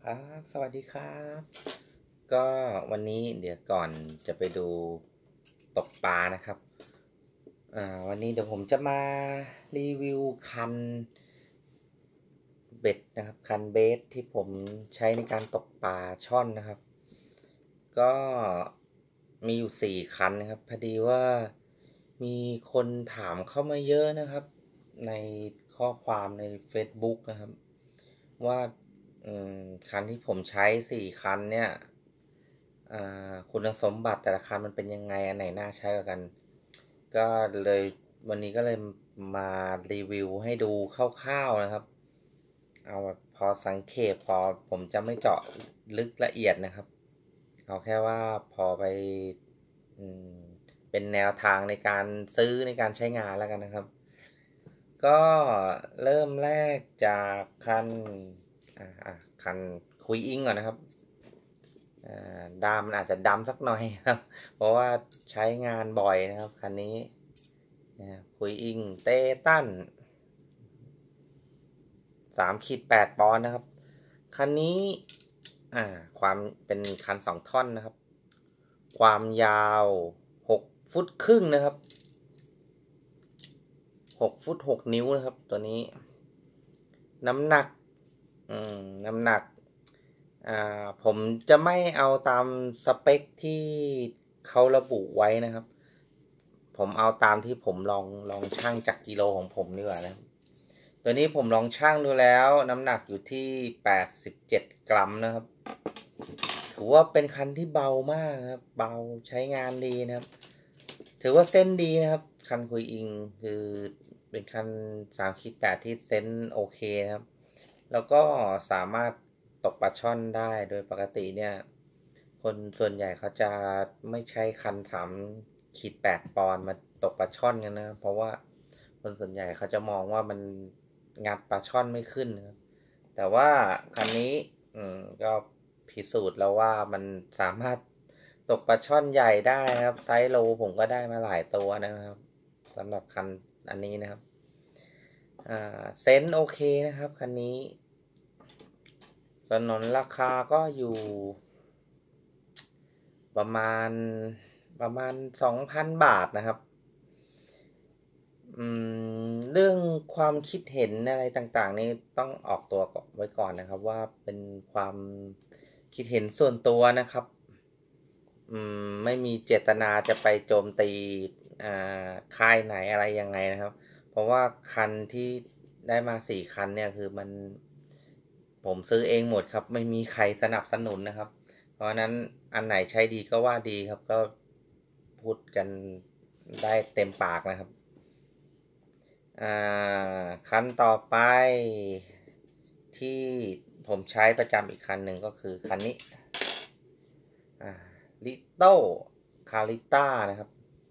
ครับสวัสดีครับก็วันนี้เดี๋ยวก่อนจะไปดูตกปลานะครับวันนี้เดี๋ยวผมจะมารีวิวคันเบ็ดนะครับคันเบสที่ผมใช้ในการตกปลาช่อนนะครับก็มีอยู่4 คันนะครับพอดีว่ามีคนถามเข้ามาเยอะนะครับในข้อความใน Facebook นะครับว่าคันที่ผมใช้4 คันเนี่ยคุณสมบัติแต่ละคันมันเป็นยังไงอันไหนน่าใช้กว่ากันก็เลยวันนี้ก็เลยมารีวิวให้ดูคร่าวๆนะครับเอาแบบพอสังเกตพอผมจะไม่เจาะลึกละเอียดนะครับเอาแค่ว่าพอไปเป็นแนวทางในการซื้อในการใช้งานแล้วกันนะครับก็เริ่มแรกจากคันคุยอิงก่อนนะครับดามมันอาจจะดำสักหน่อยครับเพราะว่าใช้งานบ่อยนะครับคันนี้คุยอิงเตตัน3-8 ปอนด์นะครับคันนี้ความเป็นคัน2 ท่อนนะครับความยาว6 ฟุตครึ่งนะครับ6 ฟุต 6 นิ้วนะครับตัวนี้น้ำหนักน้ำหนักผมจะไม่เอาตามสเปคที่เขาระบุไว้นะครับผมเอาตามที่ผมลองชั่งจากกิโลของผมดีกว่านะตัวนี้ผมลองชั่งดูแล้วน้ำหนักอยู่ที่87 กรัมนะครับถือว่าเป็นคันที่เบามากครับเบาใช้งานดีนะครับถือว่าเส้นดีนะครับคันคุยอิงคือเป็นคัน3-8ที่เส้นโอเคนะครับแล้วก็สามารถตกปลาช่อนได้โดยปกติเนี่ยคนส่วนใหญ่เขาจะไม่ใช้คัน3-8 ปอนด์มาตกปลาช่อนกันนะเพราะว่าคนส่วนใหญ่เขาจะมองว่ามันงัดปลาช่อนไม่ขึ้นนะครับแต่ว่าคันนี้ก็พิสูจน์แล้วว่ามันสามารถตกปลาช่อนใหญ่ได้นะครับไซส์โลผมก็ได้มาหลายตัวนะครับสำหรับคันอันนี้นะครับเซนโอเคนะครับคันนี้สนนราคาก็อยู่ประมาณ2,000 บาทนะครับเรื่องความคิดเห็นอะไรต่างๆนี่ต้องออกตัวไว้ก่อนนะครับว่าเป็นความคิดเห็นส่วนตัวนะครับไม่มีเจตนาจะไปโจมตีค่ายไหนอะไรยังไงนะครับเพราะว่าคันที่ได้มา4 คันเนี่ยคือผมซื้อเองหมดครับไม่มีใครสนับสนุนนะครับเพราะนั้นอันไหนใช้ดีก็ว่าดีครับก็พูดกันได้เต็มปากนะครับคันต่อไปที่ผมใช้ประจำอีกคันหนึ่งก็คือคันนี้ลิโต้คาริต้านะครับ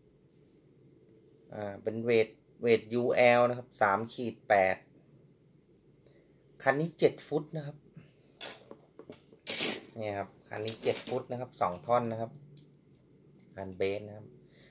เป็นเวท UL นะครับ3-8คันนี้7 ฟุตนะครับนี่ครับคันนี้7 ฟุตนะครับ2 ท่อนนะครับคันเบสนะครับ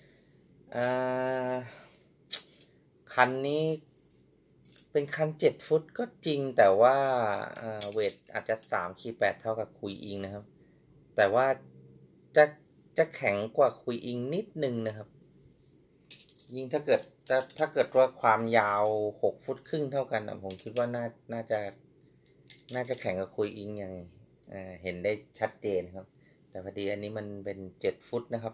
คันนี้เป็นคัน7 ฟุตก็จริงแต่ว่าเวทอาจจะ3-8เท่ากับคุยอิงนะครับแต่ว่าจะจะแข็งกว่าคุยอิงนิดนึงนะครับยิ่งถ้าเกิดว่าความยาว6 ฟุตครึ่งเท่ากันผมคิดว่าน่าจะแข็งกับคุยอิงอย่างเห็นได้ชัดเจนครับแต่พอดีอันนี้มันเป็น7 ฟุตนะครับ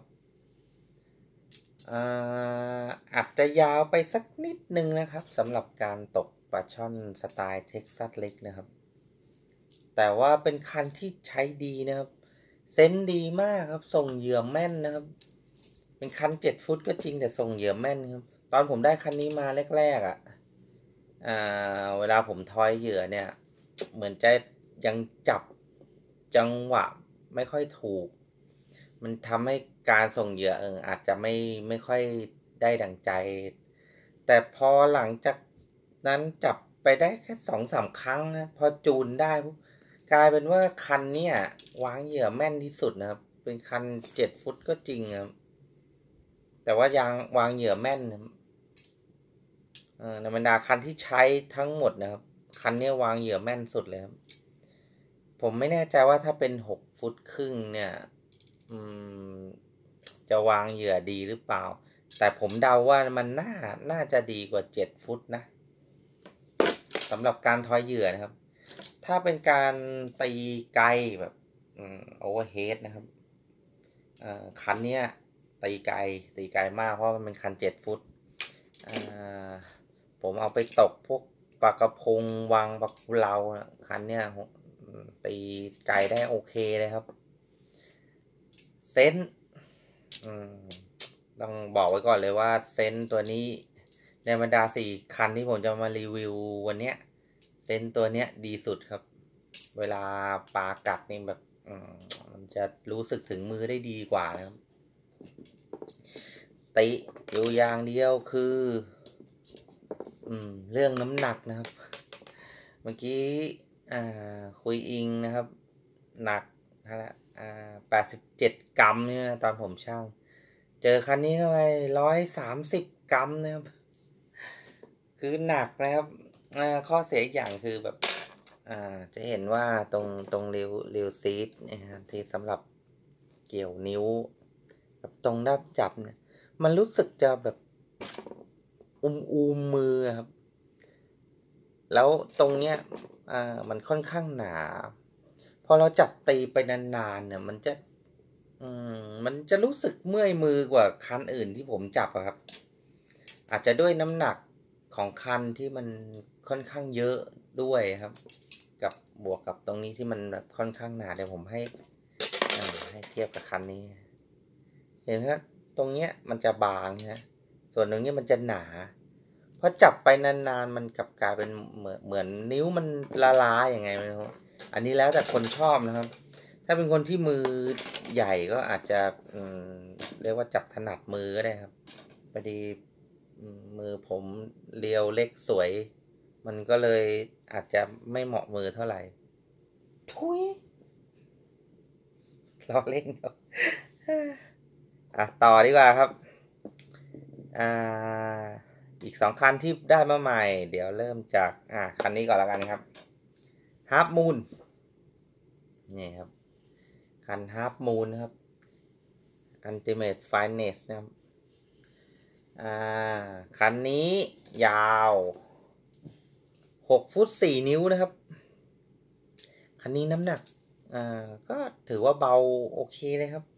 อาจจะยาวไปสักนิดนึงนะครับสำหรับการตกปลาช่อนสไตล์เท็กซัสเล็กนะครับแต่ว่าเป็นคันที่ใช้ดีนะครับเซนส์ดีมากครับส่งเหยื่อแม่นนะครับเป็นคัน7 ฟุตก็จริงแต่ส่งเหยื่อแม่นครับตอนผมได้คันนี้มาแรกๆเวลาผมทอยเหยื่อเนี่ยเหมือนจะยังจับจังหวะไม่ค่อยถูกมันทำให้การส่งเหยื่ออาจจะไม่ค่อยได้ดังใจแต่พอหลังจากนั้นจับไปได้แค่2-3 ครั้งนะพอจูนได้กลายเป็นว่าคันเนี้ยวางเหยื่อแม่นที่สุดนะครับเป็นคัน7 ฟุตก็จริงครับแต่ว่ายางวางเหยื่อแม่นในบรรดาคันที่ใช้ทั้งหมดนะครับคันนี้วางเหยื่อแม่นสุดเลยครับผมไม่แน่ใจว่าถ้าเป็น6 ฟุตครึ่งเนี่ยจะวางเหยื่อดีหรือเปล่าแต่ผมเดาว่ามันน่าจะดีกว่า7 ฟุตนะสำหรับการทอยเหยื่อนะครับถ้าเป็นการตีไกลแบบโอเวอร์เฮดนะครับคันเนี้ยตีไกลมากเพราะมันเป็นคัน7 ฟุตผมเอาไปตกพวกปลากระพงวางปลากุเลาคันเนี้ยตีไกลได้โอเคเลยครับเซนต้องบอกไว้ก่อนเลยว่าเซนตัวนี้ในบรรดา4 คันที่ผมจะมารีวิววันเนี้ยเซนตัวเนี้ยดีสุดครับเวลาปลากัดนี่แบบมันจะรู้สึกถึงมือได้ดีกว่านะครับติอยู่อย่างเดียวคือเรื่องน้ำหนักนะครับเมื่อกี้คุยอิงนะครับหนักนะ87 กรัมเนี่ยตอนผมช่างเจอคันนี้เข้าไป130 กรัมนะครับคือหนักนะครับข้อเสียอย่างคือแบบจะเห็นว่าตรงริวซีดนะครับที่สำหรับเกี่ยวนิ้วแบบตรงด้ามจับเนี่ยมันรู้สึกจะแบบมือครับแล้วตรงเนี้ยมันค่อนข้างหนาพอเราจับตีไปนานๆเนี่ยมันจะรู้สึกเมื่อยมือกว่าคันอื่นที่ผมจับอะครับอาจจะด้วยน้ำหนักของคันที่มันค่อนข้างเยอะด้วยครับกับบวกกับตรงนี้ที่มันแบบค่อนข้างหนาเดี๋ยวผมให้เทียบกับคันนี้เห็นไหมครับตรงเนี้ยมันจะบางนะส่วนตรงนี้มันจะหนาพอจับไปนานๆมันกลับกลายเป็นเหมือนนิ้วมันละลายยังไงไม่รู้อันนี้แล้วแต่คนชอบนะครับ ถ้าเป็นคนที่มือใหญ่ก็อาจจะเรียกว่าจับถนัดมือก็ได้ครับพอดีมือผมเรียวเล็กสวย มันก็เลยอาจจะไม่เหมาะมือเท่าไหร่ทุยล้อเล่นครับต่อดีกว่าครับอีก2 คันที่ได้มาใหม่เดี๋ยวเริ่มจากคันนี้ก่อนแล้วกันครับฮาร์ปมูนนี่ครับคันฮาร์ปมูนนะครับ Ultimate Finest นะครับคันนี้ยาว6 ฟุต 4 นิ้วนะครับคันนี้น้ำหนักก็ถือว่าเบาโอเคเลยครับ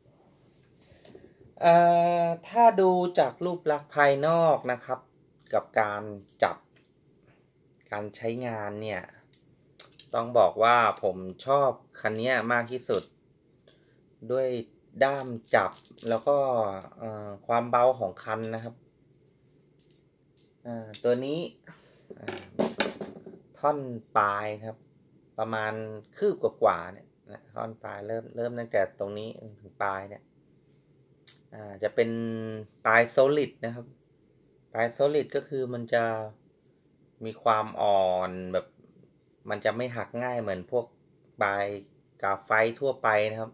ถ้าดูจากรูปลักษณ์ภายนอกนะครับกับการจับการใช้งานเนี่ยต้องบอกว่าผมชอบคันนี้มากที่สุดด้วยด้ามจับแล้วก็ความเบาของคันนะครับตัวนี้ท่อนปลายครับประมาณคืบกว่าเนี่ยท่อนปลายเริ่มตั้งแต่ตรงนี้ถึงปลายเนี่ยจะเป็นปลายโซลิดนะครับปลายโซลิดก็คือมันจะมีความอ่อนแบบมันจะไม่หักง่ายเหมือนพวกปลายกาไฟทั่วไปนะครับ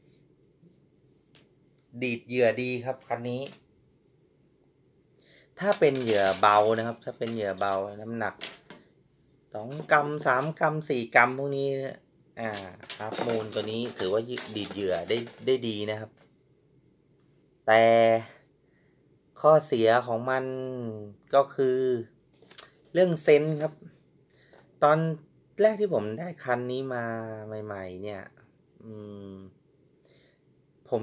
ดีดเหยื่อดีครับคันนี้ถ้าเป็นเหยื่อเบานะครับถ้าเป็นเหยื่อเบาน้ำหนัก2 กรัม 3 กรัม 4 กรัมพวกนี้ฮาร์ปมูนตัวนี้ถือว่าดีดเหยื่อได้ดีนะครับแต่ข้อเสียของมันก็คือเรื่องเซนส์ครับตอนแรกที่ผมได้คันนี้มาใหม่ๆเนี่ยผม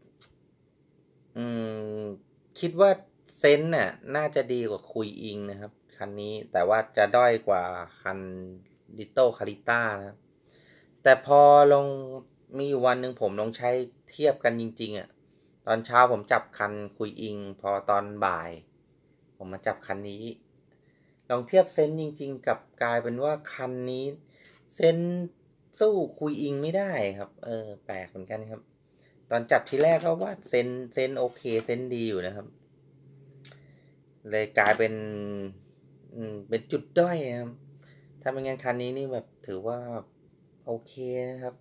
คิดว่าเซนส์น่ะน่าจะดีกว่าคุยอิงนะครับคันนี้แต่ว่าจะด้อยกว่าคันดิโต้คาริต้านะครับแต่พอลงมีอยู่วันหนึ่งผมลองใช้เทียบกันจริงๆตอนเช้าผมจับคันคุยอิงพอตอนบ่ายผมมาจับคันนี้ลองเทียบเซนจริงๆกับกลายเป็นว่าคันนี้เซนสู้คุยอิงไม่ได้ครับแปลกเหมือนกันครับตอนจับทีแรกก็ว่าเซนโอเคเซนดีอยู่นะครับเลยกลายเป็นจุดด้อยครับถ้าเป็นงานคันนี้นี่แบบถือว่าโอเคนะครับ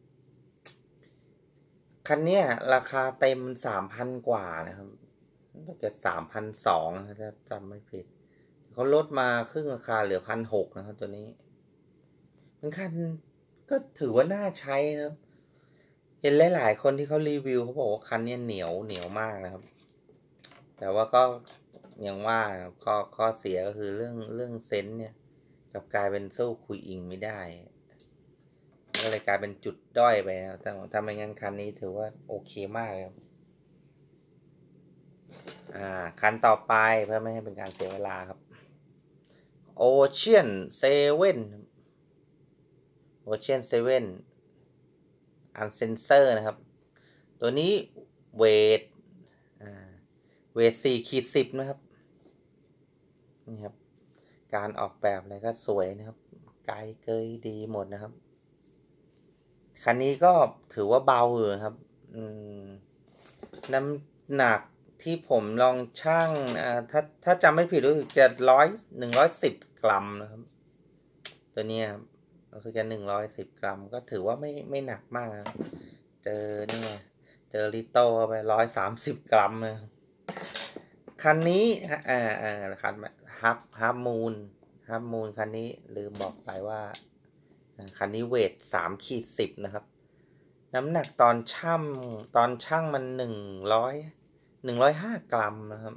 คันนี้ราคาเต็ม3,000 กว่านะครับน่าจะ3,200ถ้าจำไม่ผิดเขาลดมาครึ่งราคาเหลือ1,600นะครับตัวนี้เป็นคันก็ถือว่าน่าใช้นะครับเห็นหลายๆคนที่เขารีวิวเขาบอกว่าคันนี้เหนียวมากนะครับแต่ว่าก็ยังว่าข้อเสียก็คือเรื่องเซนส์เนี่ยกลับกลายเป็นสู้คุยอิงไม่ได้ก็เลยกลายเป็นจุดด้อยไปนะแต่ถ้าไม่งั้นคันนี้ถือว่าโอเคมากครับคันต่อไปเพื่อไม่ให้เป็นการเสียเวลาครับ Ocean 7 Ocean 7 Unsensor นะครับตัวนี้เวท4/10นะครับนี่ครับการออกแบบอะไรก็สวยนะครับไกลเกยดีหมดนะครับคันนี้ก็ถือว่าเบาอยู่ครับน้ำหนักที่ผมลองชั่งถ้าจำไม่ผิดรู้สึกจะ110 กรัมนะครับตัวนี้ครับรู้สึกจะ110 กรัมก็ถือว่าไม่หนักมากครับเจอลิโต้ไป130 กรัมนะคันนี้คันฮับมูนคันนี้ลืมบอกไปว่าคันนี้เวท3/10นะครับน้ำหนักตอนช่างมัน105 กรัมนะครับ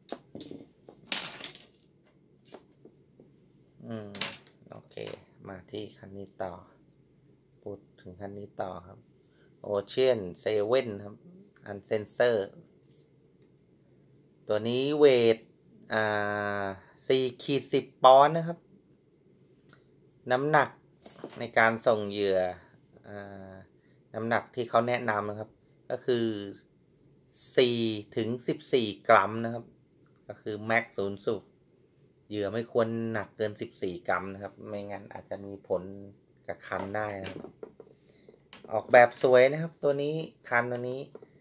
โอเคมาที่คันนี้ต่อพูดถึงคันนี้ต่อครับ Ocean 7 ครับ Unsensor ตัวนี้เวท4/10 ปอนด์นะครับน้ำหนักในการส่งเหยื่อน้ำหนักที่เขาแนะนำนะครับก็คือ4-14 กรัมนะครับก็คือแม็กสูงสุดเหยื่อไม่ควรหนักเกิน14 กรัมนะครับไม่งั้นอาจจะมีผลกับคันได้นะครับออกแบบสวยนะครับตัวนี้คันตัวนี้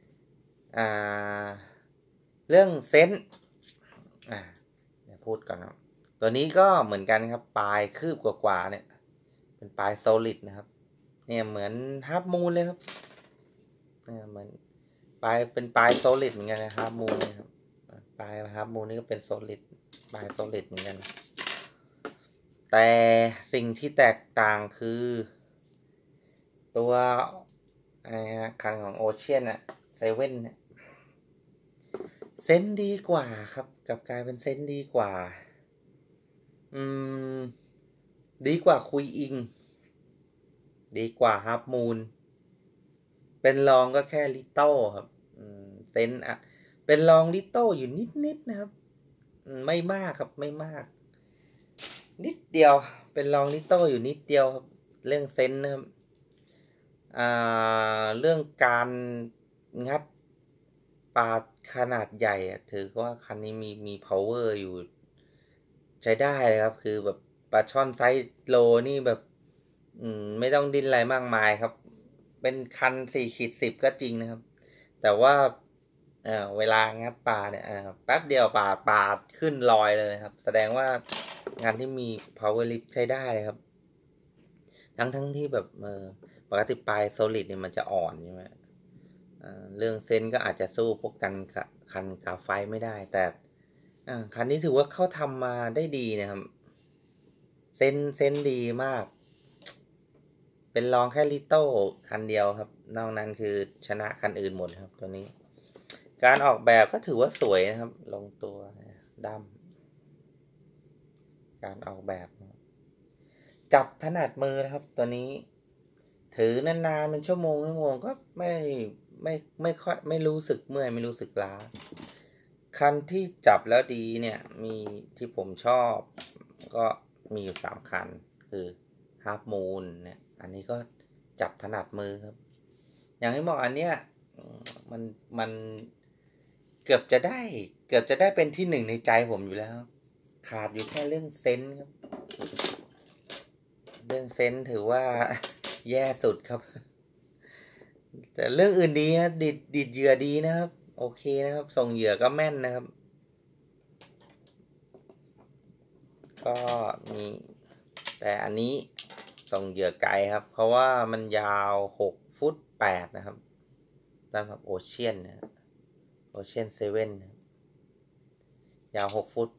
เรื่องเซนส์เดี๋ยวพูดก่อนครับตัวนี้ก็เหมือนกันครับปลายคืบกว่าเนี่ยเป็นปลายโซลิดนะครับเนี่ยเหมือนฮับมูนเลยครับเนี่ยเหมือนเป็นปลายโซลิดเหมือนกันนะฮับมูนนะครับปลายฮับมูนนี่ก็เป็นโซลิดปลายโซลิดเหมือนกันแต่สิ่งที่แตกต่างคือตัวคันของโอเชียน7เนี่ยเซนดีกว่าครับกับกลายเป็นเซนดีกว่าดีกว่าคุยอิงดีกว่าฮับมูนเป็นรองก็แค่ลิโต้ครับเซนเป็นรองลิโต้อยู่นิดนะครับไม่มากครับไม่มากนิดเดียวเป็นรองลิโต้อยู่นิดเดียวครับเรื่องเซนนะครับเรื่องการงัดปลาขนาดใหญ่ถือว่าคันนี้มี power อยู่ใช้ได้เลยครับคือแบบปลาช่อนไซส์โลนี่แบบไม่ต้องดิ้นอะไรมากมายครับเป็นคัน4/10ก็จริงนะครับแต่ว่าเวลางัดปลาเนี่ยแป๊บเดียวปลาขึ้นลอยเลยครับแสดงว่างานที่มี power lift ใช้ได้เลยครับทั้งที่แบบปกติปลายโซลิดเนี่ยมันจะอ่อนใช่ไหมเรื่องเซนก็อาจจะสู้พวกคันกาไฟไม่ได้แต่คันนี้ถือว่าเขาทำมาได้ดีนะครับเซนดีมากเป็นรองแค่ลิโต้คันเดียวครับนอกนั้นคือชนะคันอื่นหมดครับตัวนี้การออกแบบก็ถือว่าสวยนะครับลงตัวดั้มการออกแบบจับถนัดมือนะครับตัวนี้ถือนานๆเป็นชั่วโมงก็ไม่ค่อยไม่รู้สึกเมื่อยไม่รู้สึกล้าคันที่จับแล้วดีเนี่ยมีที่ผมชอบก็มีอยู่3 คันคือฮาร์ฟมูนเนี่ยอันนี้ก็จับถนัดมือครับอย่างที่บอกอันเนี้ยมันเกือบจะได้เป็นที่1ในใจผมอยู่แล้วขาดอยู่แค่เรื่องเซนส์ครับเรื่องเซนส์ถือว่าแย่สุดครับแต่เรื่องอื่นดีนะดิดเหยื่อดีนะครับโอเคนะครับส่งเหยื่อก็แม่นนะครับก็มีแต่อันนี้ส่งเหยื่อไกลครับเพราะว่ามันยาว6 ฟุต 8นะครับสำหรับโอเชียนนะโอเชียน7ยาว6 ฟุต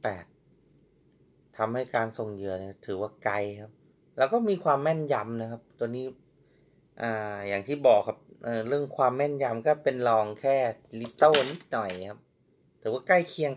8ทำให้การส่งเหยื่อเนี่ยถือว่าไกลครับแล้วก็มีความแม่นยำนะครับตัวนี้อย่างที่บอกครับเรื่องความแม่นยำก็เป็นรองแค่ลิโต้นิดหน่อยครับแต่ว่าใกล้เคียง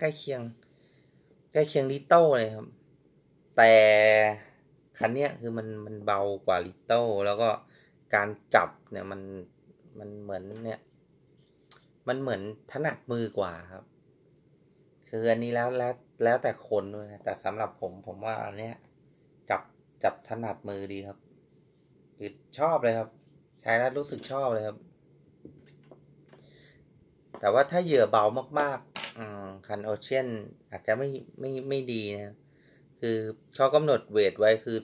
ลิโต้เลยครับแต่คันเนี้ยคือมันเบากว่าลิโต้แล้วก็การจับเนี่ยมันเหมือนเนี่ยมันเหมือนถนัดมือกว่าครับคืออันนี้แล้วแต่คนด้วยนะแต่สำหรับผมว่าอันเนี้ยจับจับถนัดมือดีครับคือชอบเลยครับใช้แล้วรู้สึกชอบเลยครับแต่ว่าถ้าเหยื่อเบามากๆคันโอเชียนอาจจะไม่ดีนะคือเขากำหนดเวทไว้คือ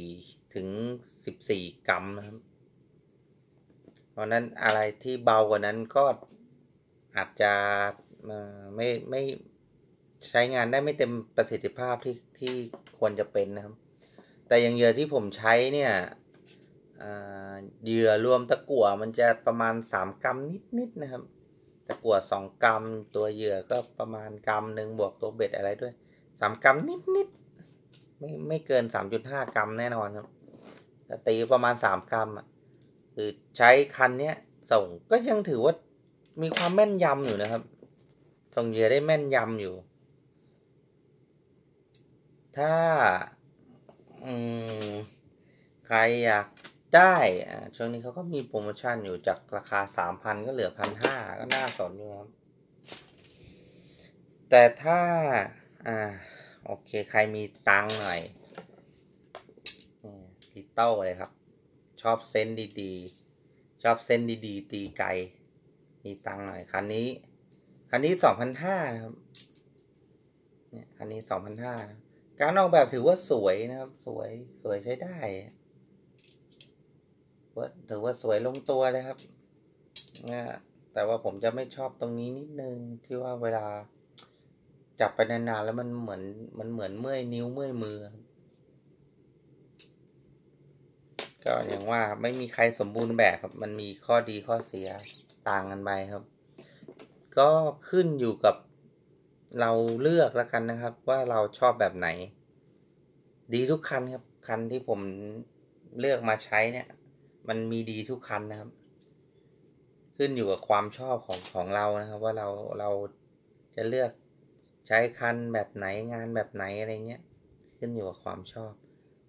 4 ถึง 14 กรัมนะครับเพราะนั้นอะไรที่เบากว่านั้นก็อาจจะไม่ใช้งานได้ไม่เต็มประสิทธิภาพที่ควรจะเป็นนะครับแต่อย่างเหยื่อที่ผมใช้เนี่ยเหยื่อรวมตะกั่วมันจะประมาณ3 กรัมนิดนะครับตะกั่ว2 กรัมตัวเหยื่อก็ประมาณ1 กรัมบวกตัวเบ็ดอะไรด้วย3 กรัมนิดไม่เกิน3.5 กรัมแน่นอนครับตีประมาณ3 กรัมคือใช้คันเนี้ยส่งก็ยังถือว่ามีความแม่นยำอยู่นะครับส่งเหยื่อได้แม่นยำอยู่ถ้าใครอยากได้ช่วงนี้เขาก็มีโปรโมชั่นอยู่จากราคา 3,000 ก็เหลือ 1,500 ก็น่าสนอยู่ครับแต่ถ้าโอเคใครมีตังค์หน่อยลิโต้เลยครับชอบเซนดีๆชอบเซนดีๆตีไกลมีตังค์หน่อยคันนี้2,500ครับเนี่ยคันนี้2,500การออกแบบถือว่าสวยนะครับสวยใช้ได้ถือว่าสวยลงตัวเลยครับแต่ว่าผมจะไม่ชอบตรงนี้นิดนึงที่ว่าเวลาจับไปนานๆแล้วมันเหมือนเมื่อยนิ้วเมื่อยมือก็อย่างว่าไม่มีใครสมบูรณ์แบบครับมันมีข้อดีข้อเสียต่างกันไปครับก็ขึ้นอยู่กับเราเลือกแล้วกันนะครับว่าเราชอบแบบไหนดีทุกคันครับคันที่ผมเลือกมาใช้เนี่ยมันมีดีทุกคันนะครับขึ้นอยู่กับความชอบของเรานะครับว่าเราจะเลือกใช้คันแบบไหนงานแบบไหนอะไรเงี้ยขึ้นอยู่กับความชอบ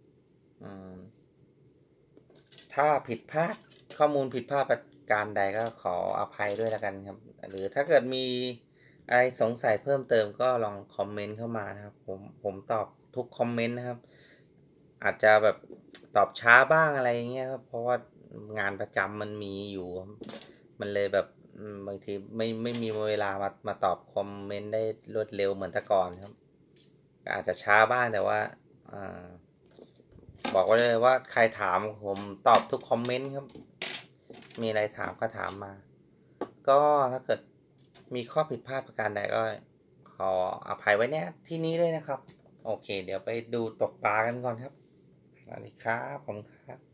ถ้าผิดพลาดข้อมูลผิดพลาดประการใดก็ขออภัยด้วยแล้วกันครับหรือถ้าเกิดมีอะไรสงสัยเพิ่มเติมก็ลองคอมเมนต์เข้ามานะครับผมตอบทุกคอมเมนต์นะครับอาจจะแบบตอบช้าบ้างอะไรเงี้ยครับเพราะว่างานประจำมันมีอยู่มันเลยแบบบางทีไม่มีเวลามาตอบคอมเมนต์ได้รวดเร็วเหมือนแต่ก่อนครับอาจจะช้าบ้างแต่ว่าบอกไว้เลยว่าใครถามผมตอบทุกคอมเมนต์ครับมีอะไรถามก็ถามมา ก็ถ้าเกิดมีข้อผิดพลาดประการใดก็ขออภัยไว้แน่ที่นี้ด้วยนะครับโอเคเดี๋ยวไปดูตกปลากันก่อนครับสวัสดีครับผมครับ